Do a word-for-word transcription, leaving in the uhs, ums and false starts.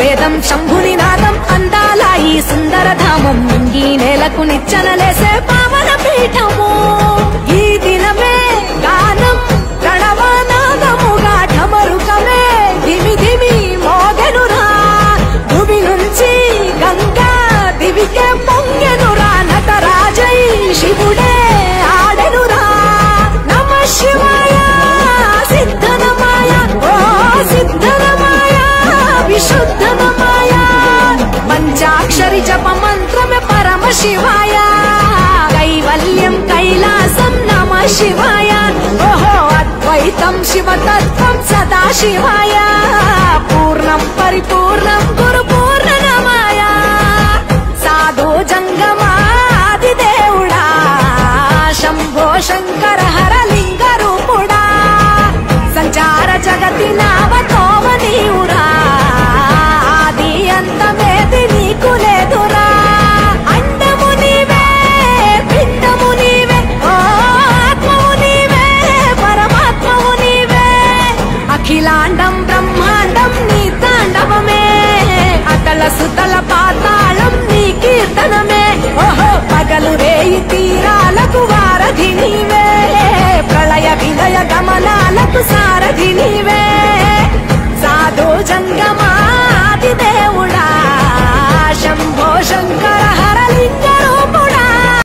వేదం శంభుని నాదం అందాల ఈ సుందర ధామం నింగి నేలకు నిచ్చనలేసే పావన పీఠము ఈ దినమే గానం ప్రణవనాదముగా ఢమరుకమే ధిమి ధిమి మోగెనురా భూమి నుంచి గంగా దివికే పొంగెనురా నటరాజై శివుడే ఆడెనురా నమ శివాయ సిద్ధనమాయ ఓ సిద్ధనమాయ విశుద్ధనమాయ పంచాక్షరి జప మంత్రమే పరమ శివాయ కైవల్యం కైలాసం నమ శివాయ ఓహో అద్వైతం శివతత్వం సదా శివాయ పూర్ణం పరిపూర్ణం గురు పూర్ణనమాయ సాధు జంగమాది దేవుడా శంభో శంకర హర లింగ రూపుడా సంచార జగతి నావతోవ నీవురా ఆది అంతమేది నీకు లేదురా అండము నీవే పిండము నీవే ఓ ఆత్మవు నీవే పరమాత్మవు నీవే అఖిలాండం బ్రహ్మాండం నీ తాండవమే అతల సుతల పాతాళం నీ కీర్తనమే ఓహో పగలు రేయి తీరాలకు వారధి నీవే ప్రళయ విలయ గమనాలకు సారథి నీవే సాధు జంగమా